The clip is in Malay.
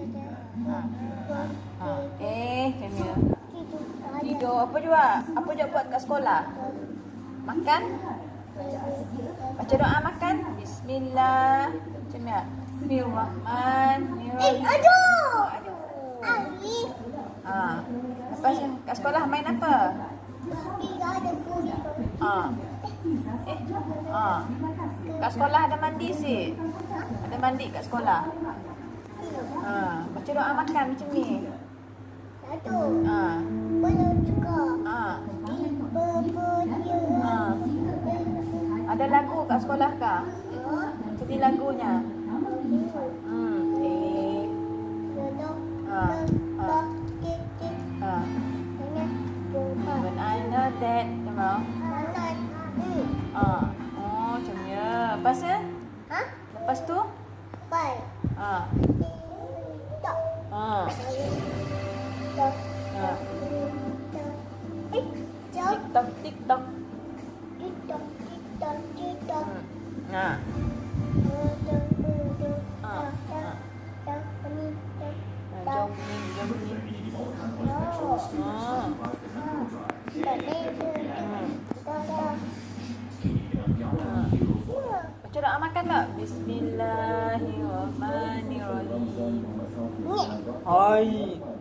Camille. Tidur. Apa juga? Apa juga buat kat sekolah? Makan? Baca doa makan. Bismillah. Macam ni. Bismillahirrahmanirrahim. Aduh. Lepas kat sekolah main apa? Kat sekolah ada mandi sih. Ada mandi kat sekolah. Baca doa makan macam ni. Boleh juga. Ada lagu kat sekolah kah? Macam ni lagunya. When I know that, Jamal. Macam ni. Lepas tu? Lepas tu? TikTok, TikTok. Baca doa makan tak? Bismillahirrahmanirrahim. Hai.